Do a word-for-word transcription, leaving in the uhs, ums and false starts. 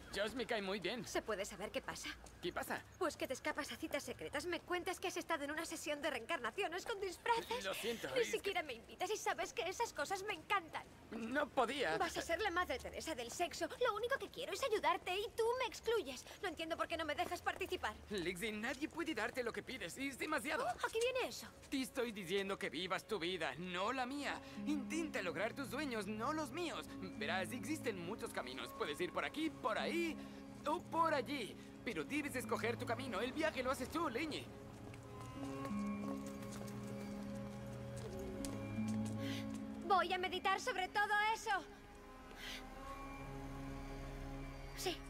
Josh me cae muy bien. ¿Se puede saber qué pasa? ¿Qué pasa? Pues que te escapas a citas secretas, me cuentas que has estado en una sesión de reencarnaciones con disfraces. Lo siento, Ni es siquiera me invitas y sabes que esas cosas me encantan. No podía. Vas a ser la madre Teresa del sexo. Lo único que quiero es ayudarte y tú me excluyes. No entiendo por qué no me dejas participar. Lexi, nadie puede darte lo que pides. Es demasiado. Oh, aquí viene eso. Te estoy diciendo que vivas tu vida, no la mía. Intenta lograr tus sueños, no los míos. Verás, existen muchos caminos. Puedes ir por aquí, por ahí o por allí. Pero debes escoger tu camino. El viaje lo haces tú, Leñe. Voy a meditar sobre todo eso. Sí.